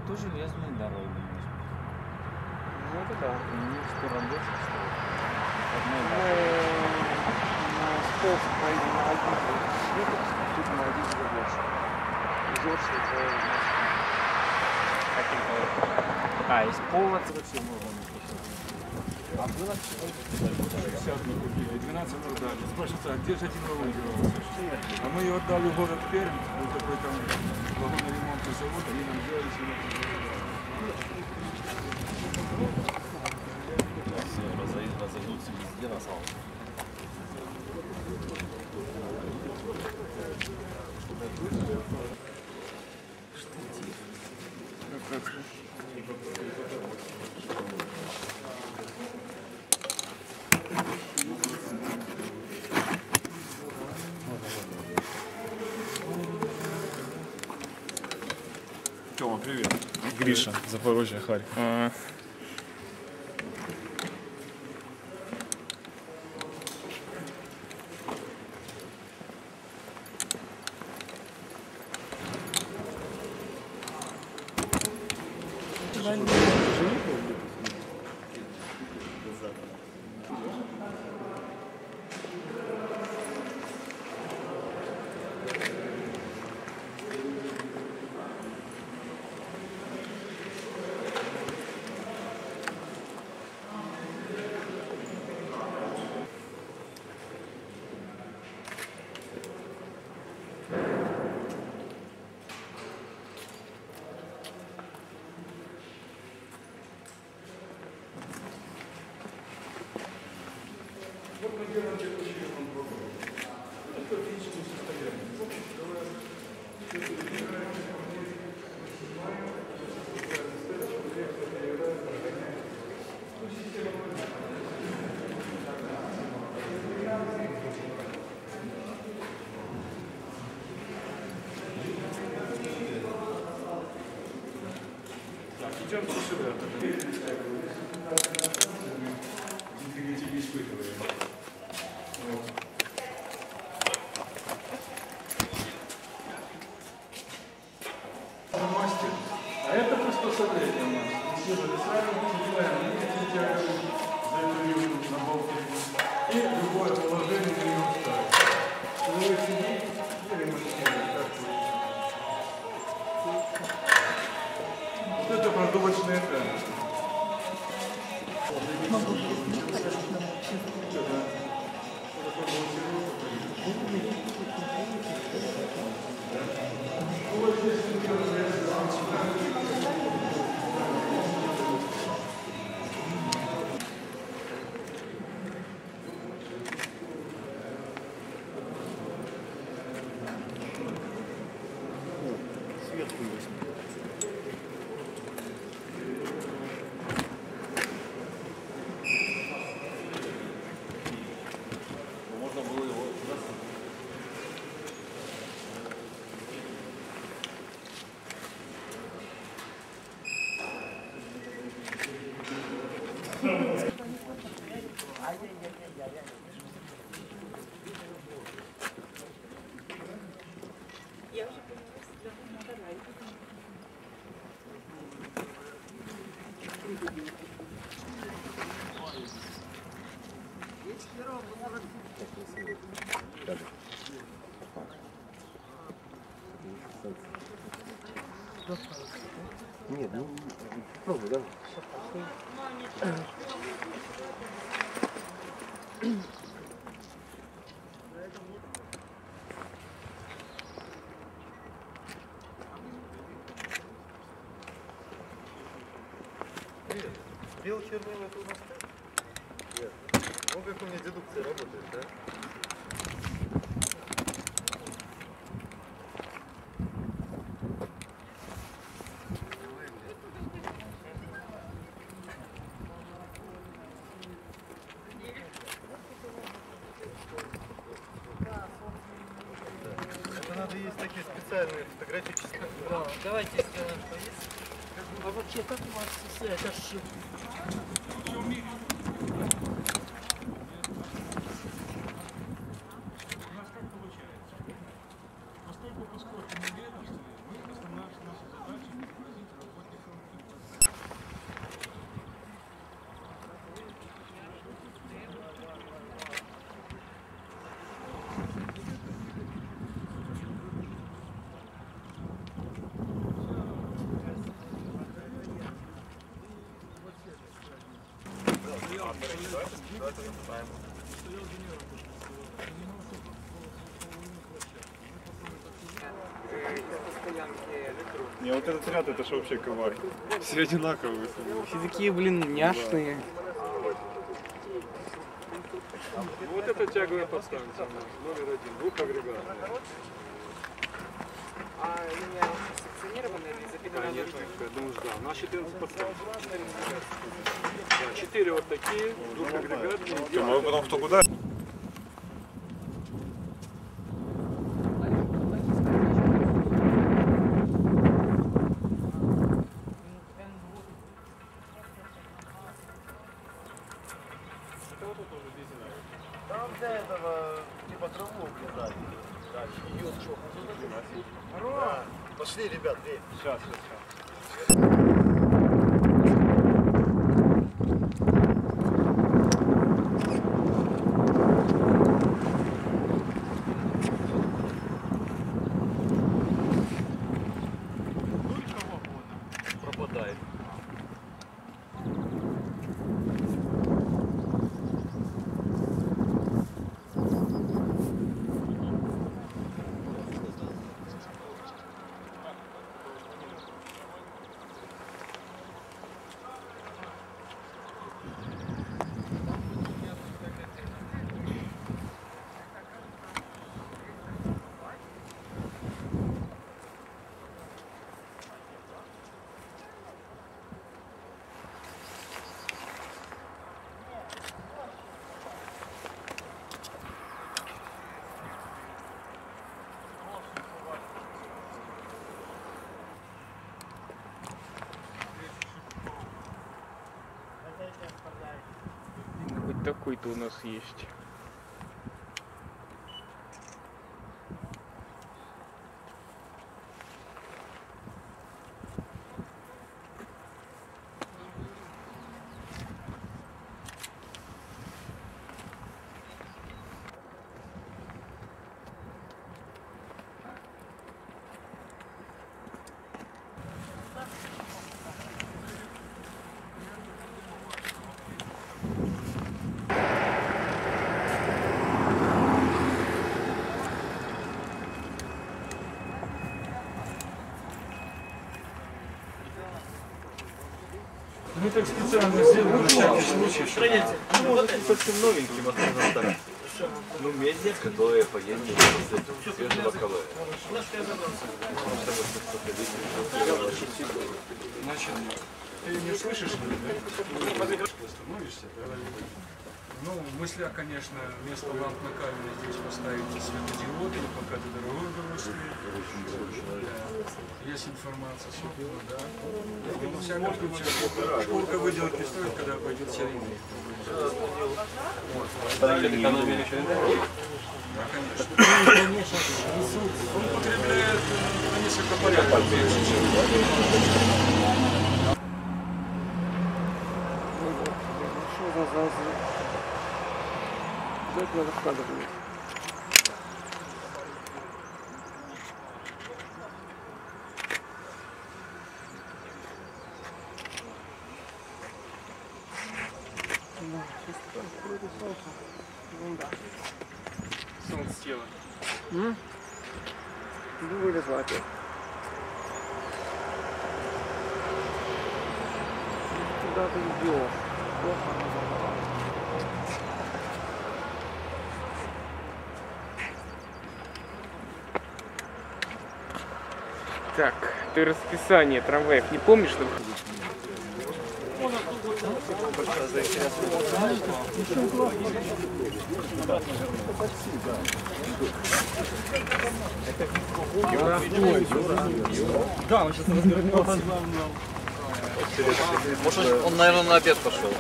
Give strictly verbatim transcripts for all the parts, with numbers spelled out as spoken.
Зато железные дороги. Ну это да. У них сто рабочих стоит. Мы на сто проедем на один съедем, тут на один больше. Зорше это у нас. А, из повод вообще можно. А было шестьдесят мы купили, двенадцать продали. Спрашивается, а где же один вагон делался? А мы ее отдали в город Пермь, был такой там вагоноремонтный завод, они нам делали сегодня. Разойдутся везде на самом деле. Тёма, привет. Гриша, Запорожье, Харьков. А, Идем сюда. Интегритив испытываем. Мастер. А это приспособление у нас. Сделали сразу, делаем несколько тяжей за период на балке. И любое положение для него ставить. Человек сидит и ремонтирует. Вот это продувочная камера. Сверху есть. Можно было его Я уже поняла, что Нет, ну попробуй, да? Бело-червивый это у нас ты? Нет. Ну как у меня дедукция работает, да? Это надо есть такие специальные фотографические. Да, давайте сделаем, что есть. А вообще, как у вас все это ж... Поскольку, поскольку мы ведомственные, мы основная наша задача — изобразить работников Не, вот этот ряд, это же вообще коварь. Все одинаковые. Все такие, блин, няшные. Вот это тяговая подстанция номер один, двухагрегатная. А линия секционированная или запитана? Конечно, я думаю, да. У нас четырнадцать подстанций. Да, четыре вот такие, двухагрегатные. Мы потом кто куда? Там для этого типа траву обрезали. Ее что? Да. Пошли, ребят, время. Сейчас, сейчас, Пропадает. Хоть такой-то у нас есть. Мы так специально сделали на всякий случай. Ну, вот совсем новенький, возможно, так. Ну, медиа, которые поедут после свежего КВ. Значит, ты не слышишь? Остановишься, да? Ну, в мыслях, конечно, вместо ламп накаливания здесь поставите светодиоды, пока ты дорогой бросили. Да. Есть информация, собственно, да. Но, во всяком случае, шкурка выделать не стоит, когда пойдет сирена. Экономили еще энергии? Да, конечно. Он потребляет на несколько порядков меньше, чем Что за зазы? Как надо вкладывать? Да, сейчас там какое-то солнце. Ерунда. Солнце села. М? Ну, вылезла опять. Куда ты идешь? Плохо разобрал. Так, ты расписание трамваев не помнишь, что? Да, он сейчас развернется. Может, он, наверное, на обед пошел.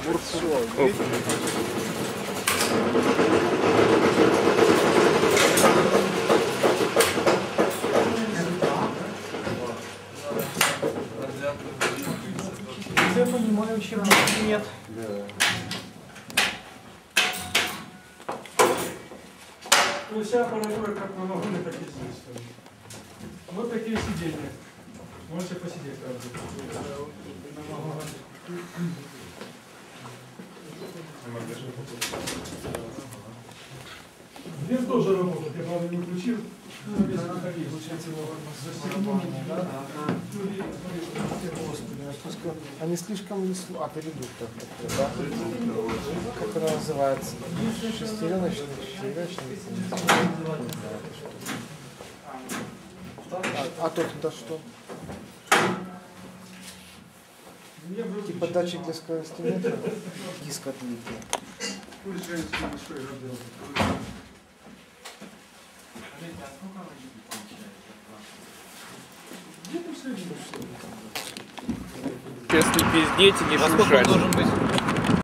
Я понимаю, чем нет. Ну, вся аппаратура как на вагоне, так и здесь. Вот такие сиденья. Можете посидеть, правда. На вагоне. Здесь тоже работает, я правда не включил. Они слишком не слу... А, перейдут так, да? Как она называется? Шестереночный, шестереночный. А, а тут это что? Типа датчик для скорости метра? Диск отлитый. Если пиздеть и не Во сколько он шушать. должен быть?